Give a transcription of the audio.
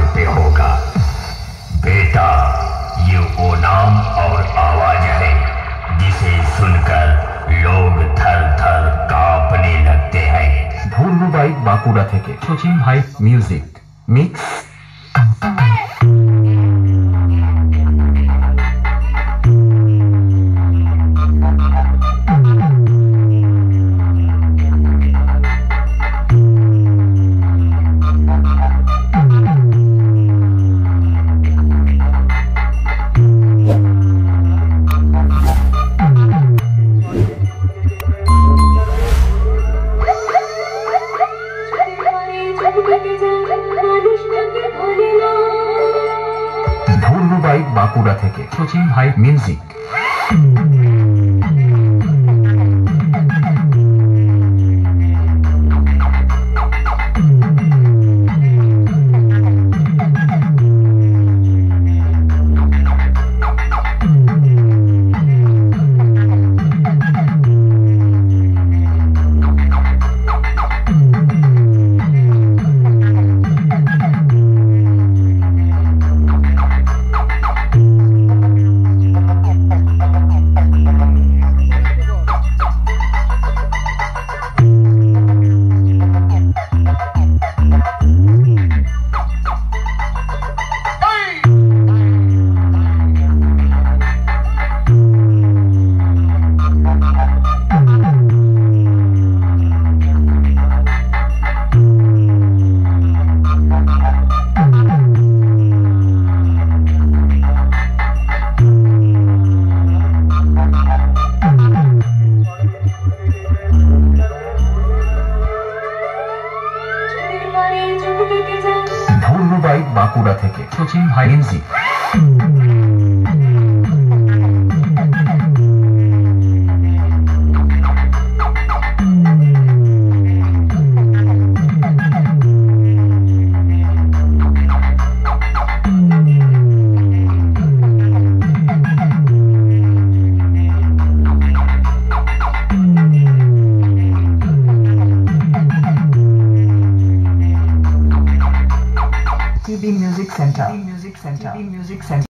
पे होगा। बेटा, ये वो नाम और आवाज है जिसे सुनकर लोग थर थर कांपने लगते हैं। ধর্মবাই বাঁকুড়া থেকে শচীন ভাই মিউজিক মিক্স। ধর্মবাই বাঁকুড়া থেকে শচীন ভাই মিউজিক। ধর্মবাই বাঁকুড়া থেকে শচীন ভাই মিউজিক। TB Music Center.